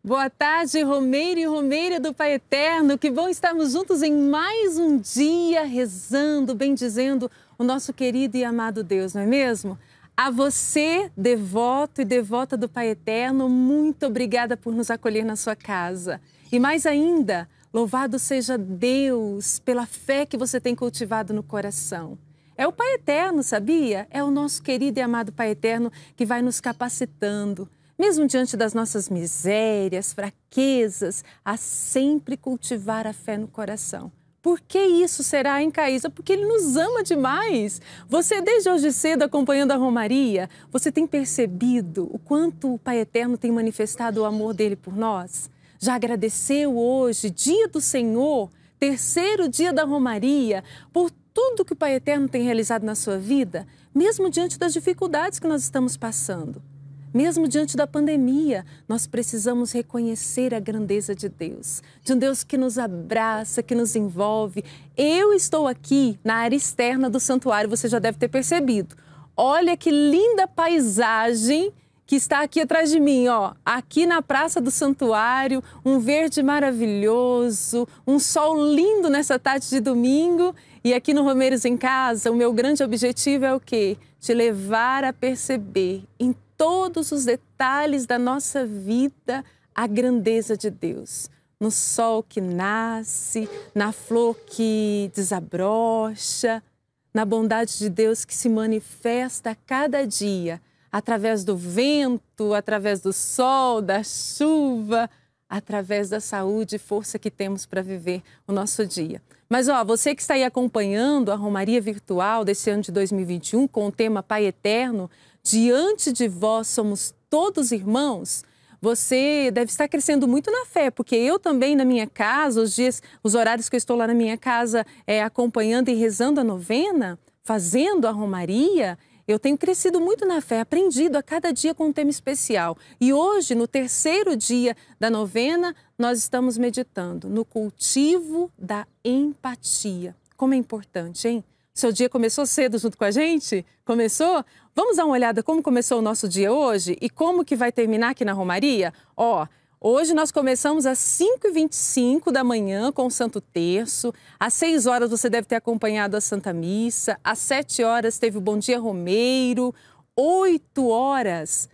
Boa tarde, Romeiro e Romeira do Pai Eterno. Que bom estarmos juntos em mais um dia, rezando, bendizendo o nosso querido e amado Deus, não é mesmo? A você, devoto e devota do Pai Eterno, muito obrigada por nos acolher na sua casa. E mais ainda, louvado seja Deus pela fé que você tem cultivado no coração. É o Pai Eterno, sabia? É o nosso querido e amado Pai Eterno que vai nos capacitando, mesmo diante das nossas misérias, fraquezas, a sempre cultivar a fé no coração. Por que isso será, hein, Caísa? Porque Ele nos ama demais. Você, desde hoje cedo, acompanhando a Romaria, você tem percebido o quanto o Pai Eterno tem manifestado o amor dele por nós? Já agradeceu hoje, dia do Senhor, terceiro dia da Romaria, por tudo que o Pai Eterno tem realizado na sua vida, mesmo diante das dificuldades que nós estamos passando? Mesmo diante da pandemia, nós precisamos reconhecer a grandeza de Deus, de um Deus que nos abraça, que nos envolve. Eu estou aqui na área externa do santuário, você já deve ter percebido. Olha que linda paisagem que está aqui atrás de mim, ó. Aqui na praça do santuário, um verde maravilhoso, um sol lindo nessa tarde de domingo. E aqui no Romeiros em Casa, o meu grande objetivo é o quê? Te levar a perceber em todos os detalhes da nossa vida a grandeza de Deus. No sol que nasce, na flor que desabrocha, na bondade de Deus que se manifesta a cada dia, através do vento, através do sol, da chuva, através da saúde e força que temos para viver o nosso dia. Mas ó, você que está aí acompanhando a Romaria Virtual desse ano de 2021 com o tema Pai Eterno, diante de vós somos todos irmãos, você deve estar crescendo muito na fé, porque eu também na minha casa, os horários que eu estou lá na minha casa acompanhando e rezando a novena, fazendo a Romaria, eu tenho crescido muito na fé, aprendido a cada dia com um tema especial. E hoje, no terceiro dia da novena, nós estamos meditando no cultivo da empatia. Como é importante, hein? Seu dia começou cedo junto com a gente? Começou? Vamos dar uma olhada como começou o nosso dia hoje e como que vai terminar aqui na Romaria? Ó, hoje nós começamos às 5h25 da manhã com o Santo Terço. Às 6 horas você deve ter acompanhado a Santa Missa. Às 7 horas teve o Bom Dia Romeiro. 8 horas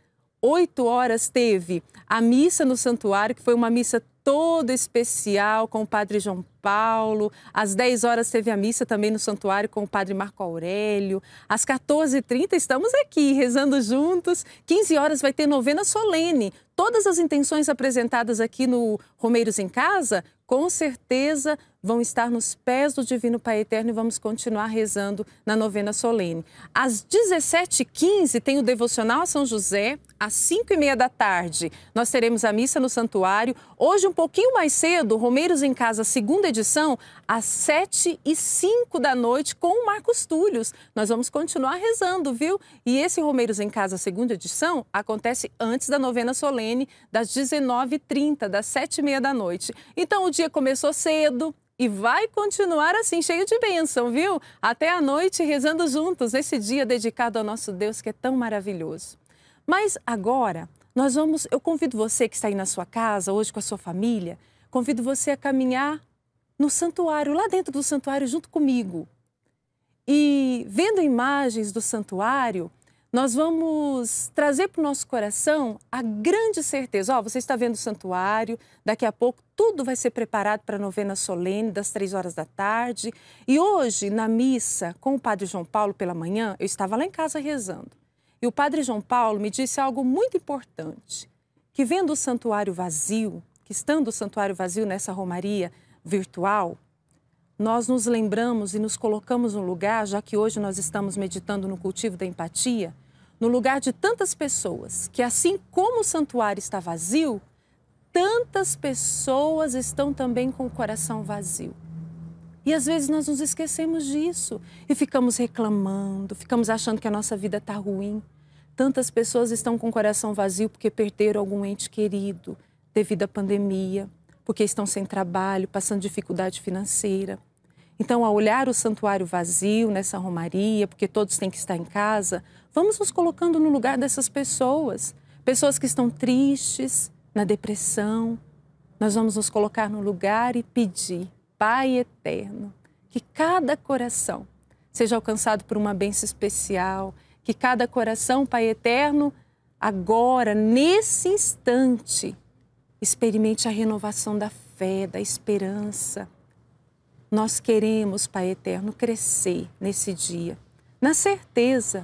teve a missa no santuário, que foi uma missa toda especial com o Padre João Paulo. Às 10 horas teve a missa também no santuário com o Padre Marco Aurélio. Às 14h30 estamos aqui rezando juntos. 15 horas vai ter novena solene. Todas as intenções apresentadas aqui no Romeiros em Casa, com certeza vão estar nos pés do Divino Pai Eterno e vamos continuar rezando na novena solene. Às 17h15 tem o Devocional a São José. Às 5h30 da tarde nós teremos a missa no santuário. Hoje um pouquinho mais cedo, Romeiros em Casa, segunda edição, às 7h05 da noite com o Marcos Túlios. Nós vamos continuar rezando, viu? E esse Romeiros em Casa, segunda edição, acontece antes da novena solene, das 19h30, das 7h30 da noite. Então o dia começou cedo e vai continuar assim, cheio de bênção, viu? Até a noite rezando juntos, nesse dia dedicado ao nosso Deus que é tão maravilhoso. Mas agora, eu convido você que está aí na sua casa, hoje com a sua família, convido você a caminhar no santuário, lá dentro do santuário, junto comigo. E vendo imagens do santuário, nós vamos trazer para o nosso coração a grande certeza. Ó, você está vendo o santuário, daqui a pouco tudo vai ser preparado para a novena solene das 3 horas da tarde. E hoje, na missa com o Padre João Paulo pela manhã, eu estava lá em casa rezando. E o Padre João Paulo me disse algo muito importante, que vendo o santuário vazio, que estando o santuário vazio nessa Romaria virtual, nós nos lembramos e nos colocamos no lugar, já que hoje nós estamos meditando no cultivo da empatia, no lugar de tantas pessoas, que assim como o santuário está vazio, tantas pessoas estão também com o coração vazio. E às vezes nós nos esquecemos disso e ficamos reclamando, ficamos achando que a nossa vida está ruim. Tantas pessoas estão com o coração vazio porque perderam algum ente querido devido à pandemia, porque estão sem trabalho, passando dificuldade financeira. Então, ao olhar o santuário vazio nessa Romaria, porque todos têm que estar em casa, vamos nos colocando no lugar dessas pessoas. Pessoas que estão tristes, na depressão, nós vamos nos colocar no lugar e pedir, Pai eterno, que cada coração seja alcançado por uma bênção especial, que cada coração, Pai eterno, agora, nesse instante, experimente a renovação da fé, da esperança. Nós queremos, Pai eterno, crescer nesse dia, na certeza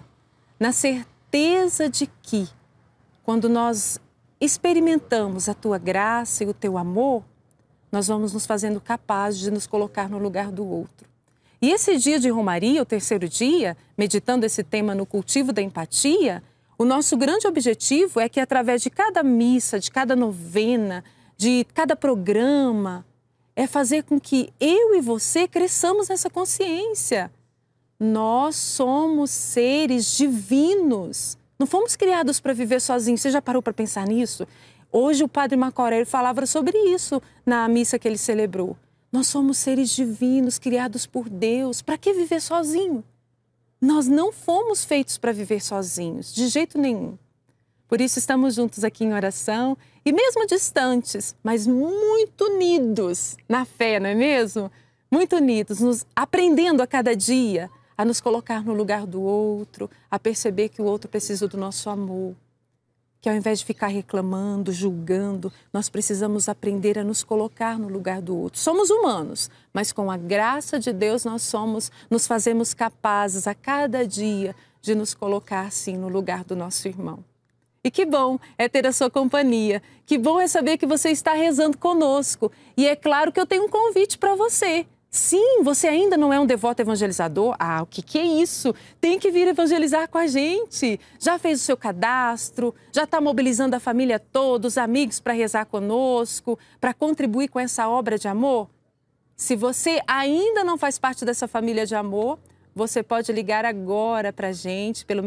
de que, quando nós experimentamos a Tua graça e o Teu amor, nós vamos nos fazendo capazes de nos colocar no lugar do outro. E esse dia de Romaria, o terceiro dia, meditando esse tema no cultivo da empatia, o nosso grande objetivo é que, através de cada missa, de cada novena, de cada programa, é fazer com que eu e você cresçamos nessa consciência. Nós somos seres divinos. Não fomos criados para viver sozinhos. Você já parou para pensar nisso? Hoje o Padre Marco Aurélio falava sobre isso na missa que ele celebrou. Nós somos seres divinos, criados por Deus. Para que viver sozinho? Nós não fomos feitos para viver sozinhos, de jeito nenhum. Por isso estamos juntos aqui em oração e mesmo distantes, mas muito unidos na fé, não é mesmo? Muito unidos, aprendendo a cada dia a nos colocar no lugar do outro, a perceber que o outro precisa do nosso amor. Que ao invés de ficar reclamando, julgando, nós precisamos aprender a nos colocar no lugar do outro. Somos humanos, mas com a graça de Deus nos fazemos capazes a cada dia de nos colocar assim no lugar do nosso irmão. E que bom é ter a sua companhia, que bom é saber que você está rezando conosco. E é claro que eu tenho um convite para você. Sim, você ainda não é um devoto evangelizador? Ah, o que é isso? Tem que vir evangelizar com a gente. Já fez o seu cadastro? Já está mobilizando a família toda, os amigos para rezar conosco, para contribuir com essa obra de amor? Se você ainda não faz parte dessa família de amor, você pode ligar agora para a gente pelo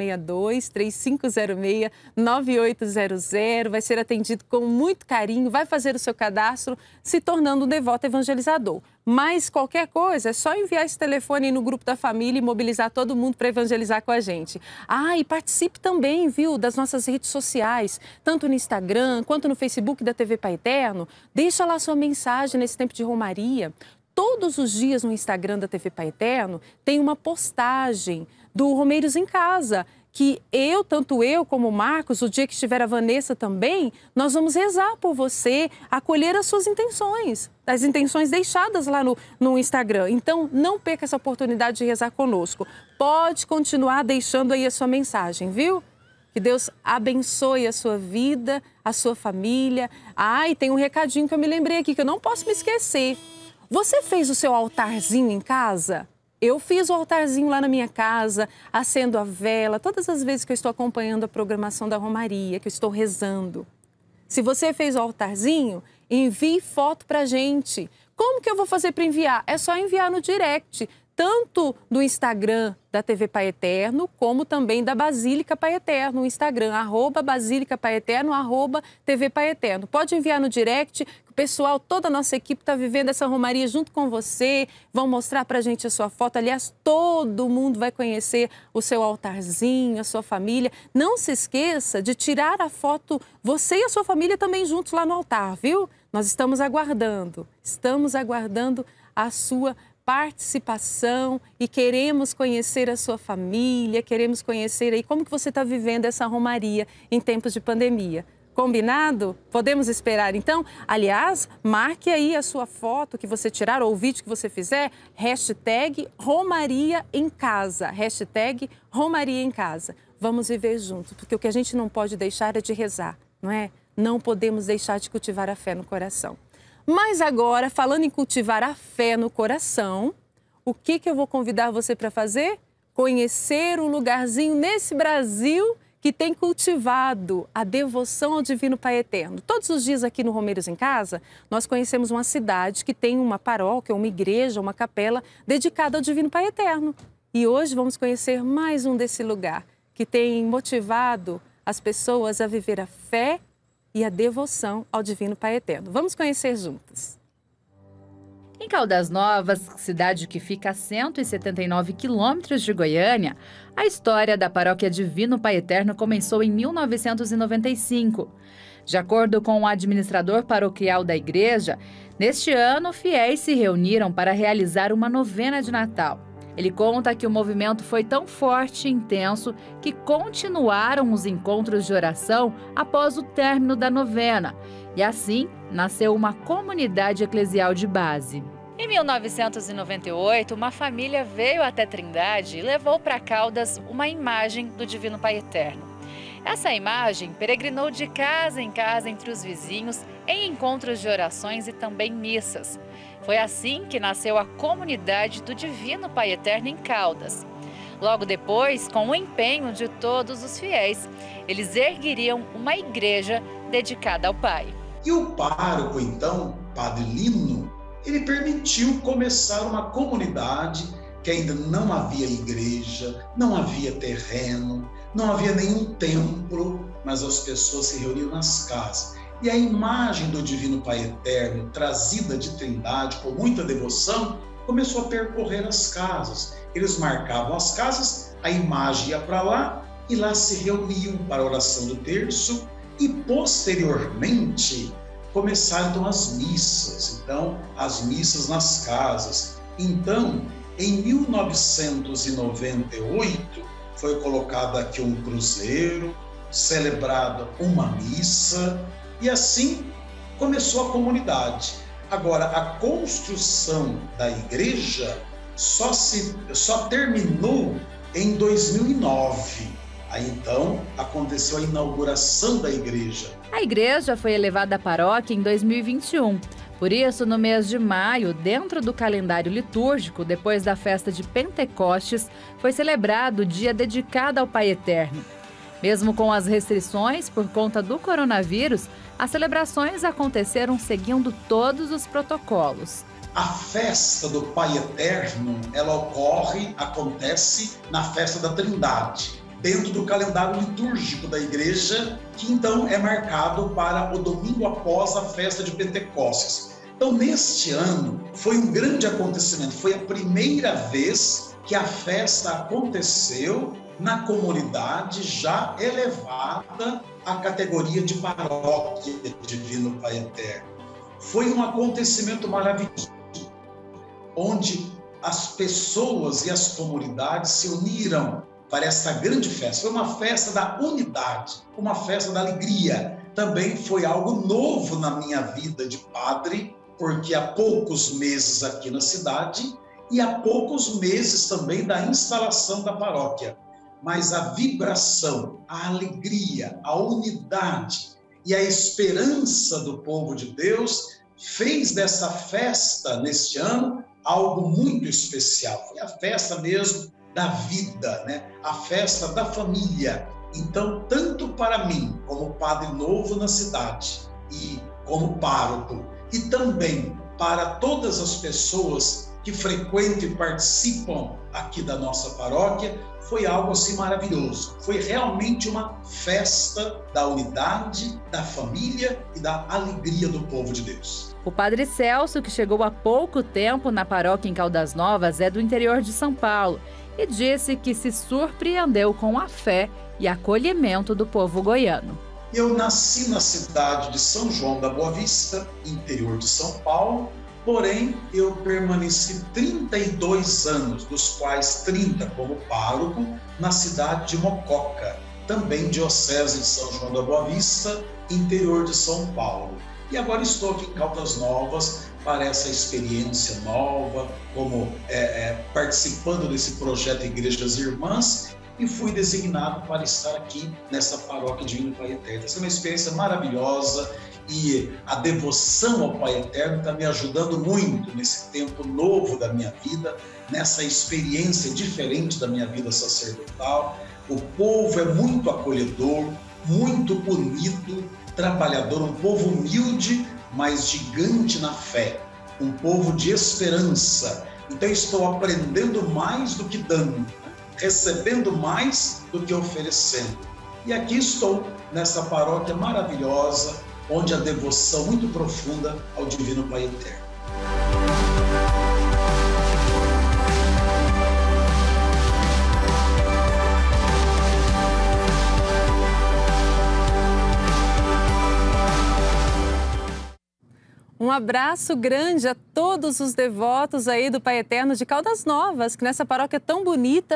62-3506-9800, vai ser atendido com muito carinho, vai fazer o seu cadastro, se tornando um devoto evangelizador. Mas qualquer coisa, é só enviar esse telefone aí no grupo da família e mobilizar todo mundo para evangelizar com a gente. Ah, e participe também, viu, das nossas redes sociais, tanto no Instagram quanto no Facebook da TV Pai Eterno. Deixa lá sua mensagem nesse tempo de Romaria. Todos os dias no Instagram da TV Pai Eterno tem uma postagem do Romeiros em Casa, que tanto eu como o Marcos, o dia que estiver a Vanessa também, nós vamos rezar por você, acolher as suas intenções, as intenções deixadas lá no Instagram. Então, não perca essa oportunidade de rezar conosco. Pode continuar deixando aí a sua mensagem, viu? Que Deus abençoe a sua vida, a sua família. Ah, e tem um recadinho que eu me lembrei aqui, que eu não posso me esquecer. Você fez o seu altarzinho em casa? Eu fiz o altarzinho lá na minha casa, acendo a vela, todas as vezes que eu estou acompanhando a programação da Romaria, que eu estou rezando. Se você fez o altarzinho, envie foto pra gente. Como que eu vou fazer para enviar? É só enviar no direct, tanto do Instagram da TV Pai Eterno, como também da Basílica Pai Eterno, no Instagram, @Basílica Pai Eterno, @TV Pai Eterno. Pode enviar no direct, o pessoal, toda a nossa equipe está vivendo essa Romaria junto com você, vão mostrar pra gente a sua foto. Aliás, todo mundo vai conhecer o seu altarzinho, a sua família. Não se esqueça de tirar a foto, você e a sua família também juntos lá no altar, viu? Nós estamos aguardando a sua participação e queremos conhecer a sua família, queremos conhecer aí como que você está vivendo essa Romaria em tempos de pandemia. Combinado? Podemos esperar então? Aliás, marque aí a sua foto que você tirar ou o vídeo que você fizer, #Romaria em Casa, #Romaria em Casa. Vamos viver juntos, porque o que a gente não pode deixar é de rezar, não é? Não podemos deixar de cultivar a fé no coração. Mas agora, falando em cultivar a fé no coração, o que eu vou convidar você para fazer? Conhecer um lugarzinho nesse Brasil que tem cultivado a devoção ao Divino Pai Eterno. Todos os dias aqui no Romeiros em Casa, nós conhecemos uma cidade que tem uma paróquia, uma igreja, uma capela dedicada ao Divino Pai Eterno. E hoje vamos conhecer mais um desse lugar que tem motivado as pessoas a viver a fé e a devoção ao Divino Pai Eterno. Vamos conhecer juntos. Em Caldas Novas, cidade que fica a 179 quilômetros de Goiânia, a história da Paróquia Divino Pai Eterno começou em 1995. De acordo com o administrador paroquial da igreja, neste ano, fiéis se reuniram para realizar uma novena de Natal. Ele conta que o movimento foi tão forte e intenso que continuaram os encontros de oração após o término da novena. E assim, nasceu uma comunidade eclesial de base. Em 1998, uma família veio até Trindade e levou para Caldas uma imagem do Divino Pai Eterno. Essa imagem peregrinou de casa em casa entre os vizinhos em encontros de orações e também missas. Foi assim que nasceu a comunidade do Divino Pai Eterno em Caldas. Logo depois, com o empenho de todos os fiéis, eles ergueriam uma igreja dedicada ao Pai. E o pároco, então, Padre Lino, ele permitiu começar uma comunidade que ainda não havia igreja, não havia terreno, não havia nenhum templo, mas as pessoas se reuniam nas casas. E a imagem do Divino Pai Eterno, trazida de Trindade com muita devoção, começou a percorrer as casas. Eles marcavam as casas, a imagem ia para lá e lá se reuniam para a oração do terço e, posteriormente, começaram então as missas. Então, as missas nas casas. Então, em 1998, foi colocado aqui um cruzeiro, celebrada uma missa, e assim começou a comunidade. Agora, a construção da igreja só terminou em 2009. Aí então aconteceu a inauguração da igreja. A igreja foi elevada à paróquia em 2021. Por isso, no mês de maio, dentro do calendário litúrgico, depois da festa de Pentecostes, foi celebrado o dia dedicado ao Pai Eterno. Mesmo com as restrições por conta do coronavírus, as celebrações aconteceram seguindo todos os protocolos. A festa do Pai Eterno, ela acontece na festa da Trindade, dentro do calendário litúrgico da igreja, que então é marcado para o domingo após a festa de Pentecostes. Então, neste ano, foi um grande acontecimento, foi a primeira vez que a festa aconteceu na comunidade já elevada à categoria de paróquia Divino Pai Eterno. Foi um acontecimento maravilhoso, onde as pessoas e as comunidades se uniram para esta grande festa. Foi uma festa da unidade, uma festa da alegria. Também foi algo novo na minha vida de padre, porque há poucos meses aqui na cidade e há poucos meses também da instalação da paróquia. Mas a vibração, a alegria, a unidade e a esperança do povo de Deus fez dessa festa, neste ano, algo muito especial. Foi a festa mesmo da vida, né? A festa da família. Então, tanto para mim, como padre novo na cidade e como pároco, e também para todas as pessoas que frequentam e participam aqui da nossa paróquia, foi algo assim maravilhoso. Foi realmente uma festa da unidade, da família e da alegria do povo de Deus. O padre Celso, que chegou há pouco tempo na paróquia em Caldas Novas, é do interior de São Paulo e disse que se surpreendeu com a fé e acolhimento do povo goiano. Eu nasci na cidade de São João da Boa Vista, interior de São Paulo, porém eu permaneci 32 anos, dos quais 30 como pároco, na cidade de Mococa, também diocese de São João da Boa Vista, interior de São Paulo. E agora estou aqui em Caldas Novas para essa experiência nova, como participando desse projeto Igrejas Irmãs, e fui designado para estar aqui nessa paróquia Divino Pai Eterno. Essa é uma experiência maravilhosa e a devoção ao Pai Eterno está me ajudando muito nesse tempo novo da minha vida, nessa experiência diferente da minha vida sacerdotal. O povo é muito acolhedor, muito unido, trabalhador, um povo humilde, mas gigante na fé, um povo de esperança. Então estou aprendendo mais do que dando, recebendo mais do que oferecendo. E aqui estou, nessa paróquia maravilhosa, onde a devoção muito profunda ao Divino Pai Eterno. Um abraço grande a todos os devotos aí do Pai Eterno de Caldas Novas, que nessa paróquia tão bonita.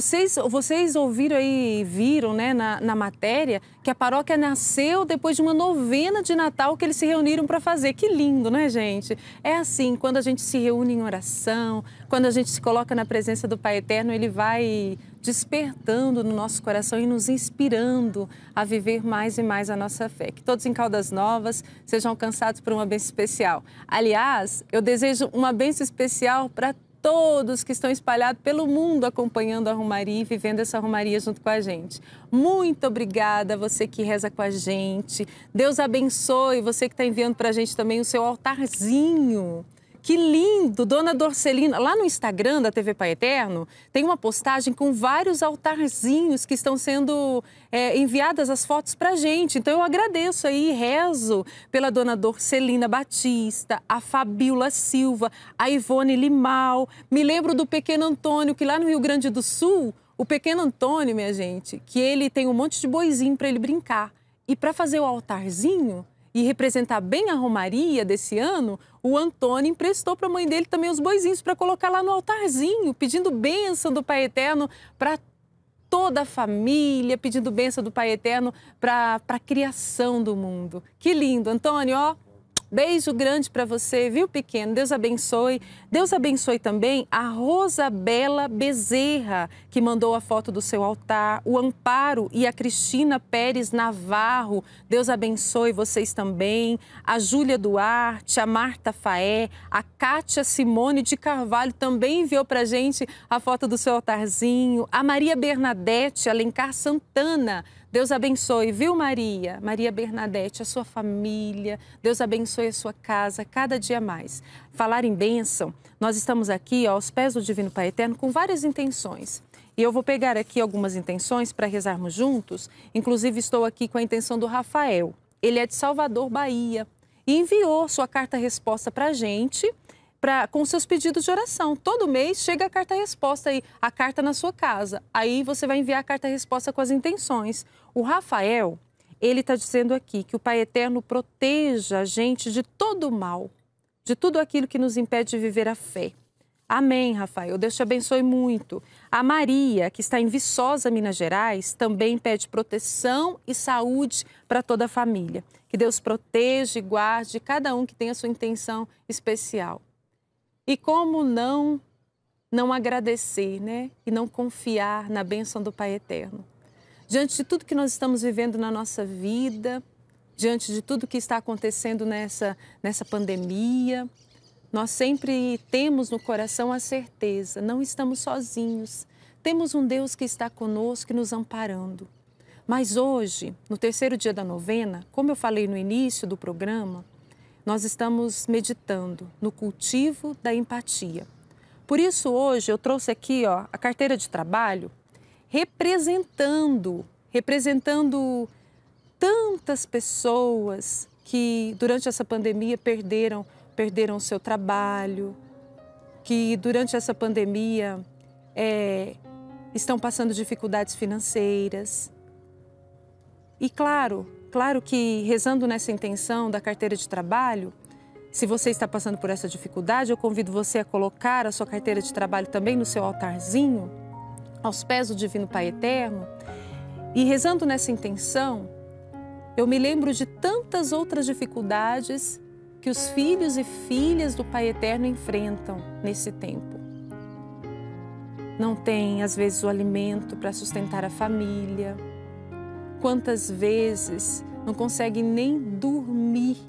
Vocês ouviram aí, viram, né, na matéria, que a paróquia nasceu depois de uma novena de Natal que eles se reuniram para fazer. Que lindo, né, gente? É assim, quando a gente se reúne em oração, quando a gente se coloca na presença do Pai Eterno, ele vai despertando no nosso coração e nos inspirando a viver mais e mais a nossa fé. Que todos em Caldas Novas sejam alcançados por uma bênção especial. Aliás, eu desejo uma bênção especial para todos que estão espalhados pelo mundo acompanhando a Romaria e vivendo essa Romaria junto com a gente. Muito obrigada a você que reza com a gente. Deus abençoe você que está enviando para a gente também o seu altarzinho. Que lindo! Dona Dorcelina, lá no Instagram da TV Pai Eterno, tem uma postagem com vários altarzinhos que estão sendo enviadas as fotos para a gente. Então eu agradeço aí, rezo pela Dona Dorcelina Batista, a Fabíola Silva, a Ivone Limal. Me lembro do pequeno Antônio, que lá no Rio Grande do Sul, o pequeno Antônio, minha gente, que ele tem um monte de boizinho para ele brincar. E para fazer o altarzinho e representar bem a Romaria desse ano, o Antônio emprestou para a mãe dele também os boizinhos para colocar lá no altarzinho, pedindo bênção do Pai Eterno para toda a família, pedindo bênção do Pai Eterno para a criação do mundo. Que lindo, Antônio, ó. Beijo grande para você, viu, pequeno? Deus abençoe. Deus abençoe também a Rosabela Bezerra, que mandou a foto do seu altar, o Amparo e a Cristina Pérez Navarro. Deus abençoe vocês também. A Júlia Duarte, a Marta Faé, a Kátia Simone de Carvalho também enviou para a gente a foto do seu altarzinho. A Maria Bernadette Alencar Santana. Deus abençoe, viu, Maria? Maria Bernadette, a sua família. Deus abençoe a sua casa cada dia mais. Falar em bênção, nós estamos aqui aos pés do Divino Pai Eterno com várias intenções. E eu vou pegar aqui algumas intenções para rezarmos juntos. Inclusive, estou aqui com a intenção do Rafael. Ele é de Salvador, Bahia. E enviou sua carta-resposta para a gente, com seus pedidos de oração. Todo mês chega a carta-resposta aí, a carta na sua casa. Aí você vai enviar a carta-resposta com as intenções. O Rafael, ele está dizendo aqui que o Pai Eterno proteja a gente de todo o mal, de tudo aquilo que nos impede de viver a fé. Amém, Rafael. Deus te abençoe muito. A Maria, que está em Viçosa, Minas Gerais, também pede proteção e saúde para toda a família. Que Deus proteja e guarde cada um que tem a sua intenção especial. E como não agradecer, né? E não confiar na bênção do Pai Eterno. Diante de tudo que nós estamos vivendo na nossa vida, diante de tudo que está acontecendo nessa pandemia, nós sempre temos no coração a certeza, não estamos sozinhos. Temos um Deus que está conosco e nos amparando. Mas hoje, no terceiro dia da novena, como eu falei no início do programa, nós estamos meditando no cultivo da empatia. Por isso, hoje, eu trouxe aqui a carteira de trabalho representando tantas pessoas que, durante essa pandemia, perderam o seu trabalho, que, durante essa pandemia, estão passando dificuldades financeiras. E, claro que rezando nessa intenção da carteira de trabalho, se você está passando por essa dificuldade, eu convido você a colocar a sua carteira de trabalho também no seu altarzinho, aos pés do Divino Pai Eterno. E rezando nessa intenção, eu me lembro de tantas outras dificuldades que os filhos e filhas do Pai Eterno enfrentam nesse tempo. Não tem, às vezes, o alimento para sustentar a família. Quantas vezes não conseguem nem dormir,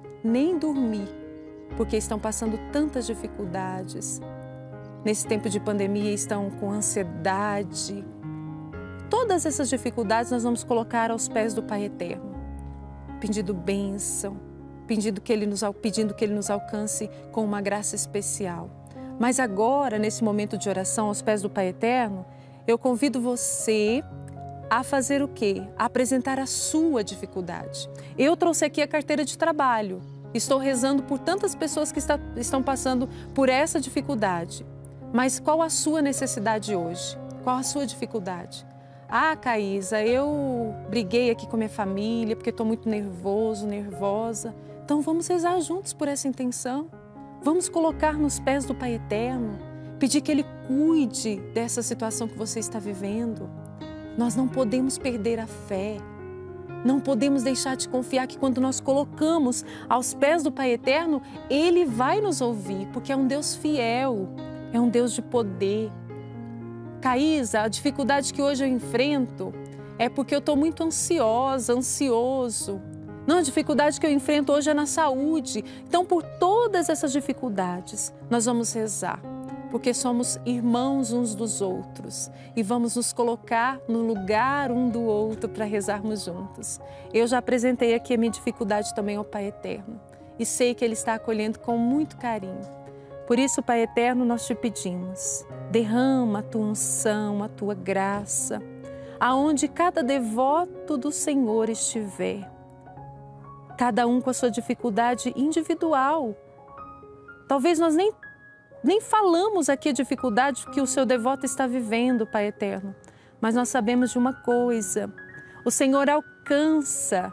porque estão passando tantas dificuldades. Nesse tempo de pandemia estão com ansiedade. Todas essas dificuldades nós vamos colocar aos pés do Pai Eterno, pedindo bênção, pedindo que Ele nos alcance com uma graça especial. Mas agora, nesse momento de oração aos pés do Pai Eterno, eu convido você a fazer o quê? A apresentar a sua dificuldade. Eu trouxe aqui a carteira de trabalho. Estou rezando por tantas pessoas que estão passando por essa dificuldade. Mas qual a sua necessidade hoje? Qual a sua dificuldade? Ah, Caísa, eu briguei aqui com minha família porque estou muito nervoso, nervosa. Então vamos rezar juntos por essa intenção. Vamos colocar nos pés do Pai Eterno, pedir que Ele cuide dessa situação que você está vivendo. Nós não podemos perder a fé. Não podemos deixar de confiar que quando nós colocamos aos pés do Pai Eterno, Ele vai nos ouvir, porque é um Deus fiel, é um Deus de poder. Caísa, a dificuldade que hoje eu enfrento é porque eu estou muito ansiosa, ansioso. Não, a dificuldade que eu enfrento hoje é na saúde. Então, por todas essas dificuldades, nós vamos rezar, porque somos irmãos uns dos outros e vamos nos colocar no lugar um do outro para rezarmos juntos. Eu já apresentei aqui a minha dificuldade também ao Pai Eterno e sei que Ele está acolhendo com muito carinho. Por isso, Pai Eterno, nós te pedimos, derrama a Tua unção, a Tua graça, aonde cada devoto do Senhor estiver, cada um com a sua dificuldade individual. Talvez nós nem falamos aqui a dificuldade que o seu devoto está vivendo, Pai Eterno. Mas nós sabemos de uma coisa, o Senhor alcança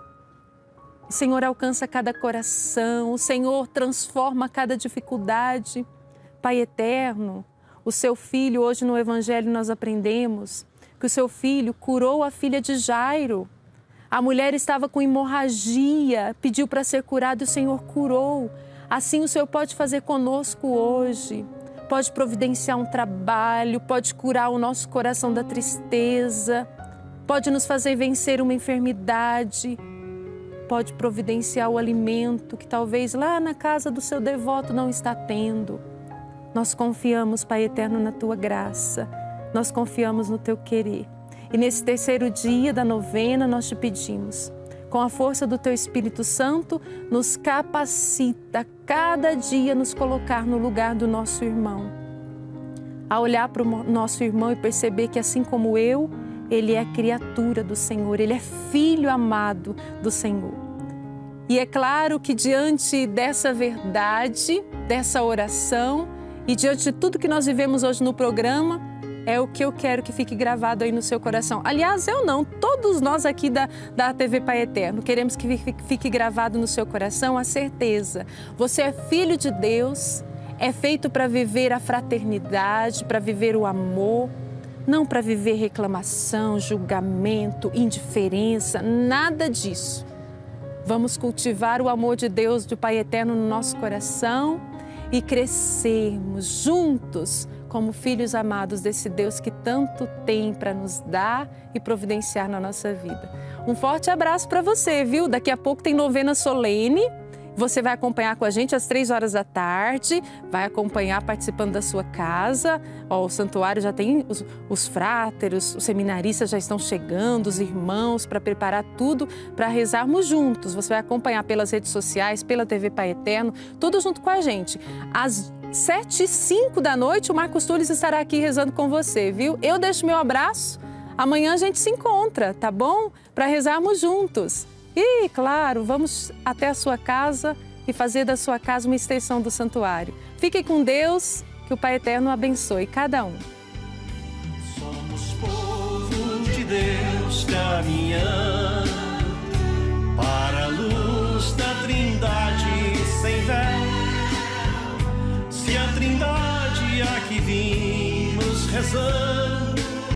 cada coração, o Senhor transforma cada dificuldade. Pai Eterno, o seu Filho, hoje no Evangelho nós aprendemos que o seu Filho curou a filha de Jairo. A mulher estava com hemorragia, pediu para ser curada e o Senhor curou. Assim o Senhor pode fazer conosco hoje, pode providenciar um trabalho, pode curar o nosso coração da tristeza, pode nos fazer vencer uma enfermidade, pode providenciar o alimento que talvez lá na casa do seu devoto não está tendo. Nós confiamos, Pai Eterno, na Tua graça, nós confiamos no Teu querer. E nesse terceiro dia da novena nós te pedimos, com a força do Teu Espírito Santo, nos capacita cada dia nos colocar no lugar do nosso irmão. A olhar para o nosso irmão e perceber que assim como eu, ele é criatura do Senhor, ele é filho amado do Senhor. E é claro que diante dessa verdade, dessa oração e diante de tudo que nós vivemos hoje no programa, é o que eu quero que fique gravado aí no seu coração. Aliás, eu não, todos nós aqui da TV Pai Eterno queremos que fique gravado no seu coração a certeza. Você é filho de Deus, é feito para viver a fraternidade, para viver o amor, não para viver reclamação, julgamento, indiferença, nada disso. Vamos cultivar o amor de Deus, do Pai Eterno no nosso coração e crescermos juntos como filhos amados desse Deus que tanto tem para nos dar e providenciar na nossa vida. Um forte abraço para você, viu? Daqui a pouco tem novena solene. Você vai acompanhar com a gente às 3 horas da tarde, vai acompanhar participando da sua casa. Ó, o santuário já tem os fráteros, os seminaristas já estão chegando, os irmãos, para preparar tudo para rezarmos juntos. Você vai acompanhar pelas redes sociais, pela TV Pai Eterno, tudo junto com a gente. Às 7h05 da noite, o Marcos Tules estará aqui rezando com você, viu? Eu deixo meu abraço. Amanhã a gente se encontra, tá bom? Para rezarmos juntos. E, claro, vamos até a sua casa e fazer da sua casa uma extensão do santuário. Fique com Deus, que o Pai Eterno abençoe cada um. Somos povo de Deus caminhando para a luz da Trindade sem véu. Se a Trindade a que vimos rezando